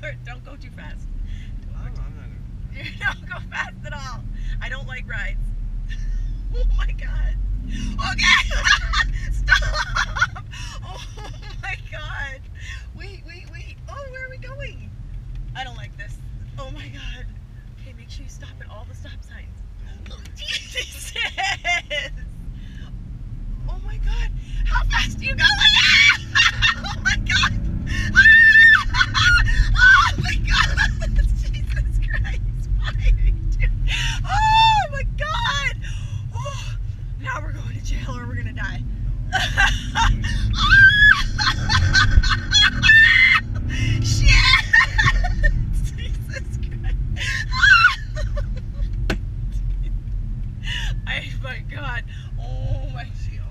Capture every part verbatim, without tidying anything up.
Don't go too fast. I'm, I'm not gonna. You don't go fast at all. I don't like rides. Oh my god. Okay. Stop. Oh my god. Wait, wait, wait. Oh, where are we going? I don't like this. Oh my god. Okay, make sure you stop at all the stop signs. Oh, Jesus. Oh my god. How fast are you going? Oh my god. Oh my god. Jesus Christ. Why are you doing? Oh my god. Oh, now we're going to jail or we're gonna die. Shit. Jesus Christ. Oh my god. Oh my.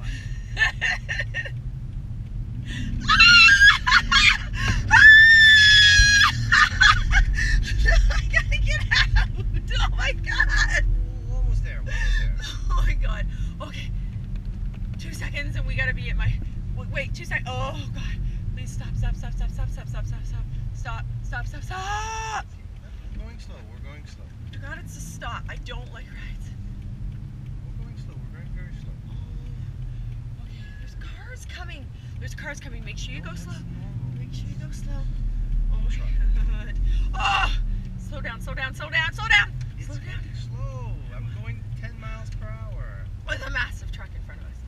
I gotta get out. Oh my god. We're almost there. We're almost there. Oh my god. Okay. Two seconds and we gotta be at my. Wait, two seconds. Oh god. Please stop, stop, stop, stop, stop, stop, stop, stop, stop. Stop, stop, stop, stop. We're going slow. We're going slow. God, it's a stop. I don't like rides. We're going slow. We're going very slow. Oh. Okay, there's cars coming. There's cars coming. Make sure you No, go slow. that's normal. Make sure you go slow. Oh my god. Oh! Slow down, slow down, slow down, slow down! It's Slow down. going slow. I'm going ten miles per hour. With a massive truck in front of us.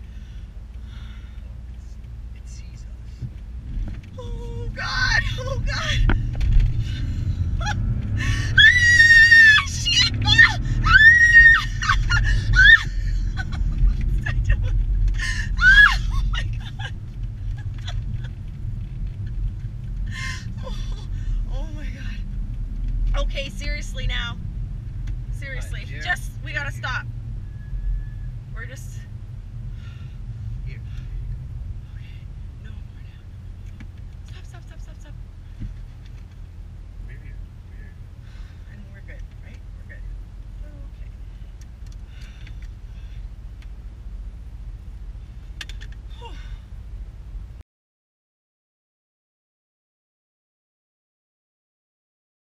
It's, it sees us. Oh god! Oh god! Ah, shit! Ah! Ah! I don't... Ah! Oh my god! Oh, oh my god. Okay, seriously now. Seriously. Right, yeah. Just, we gotta stop. We're just...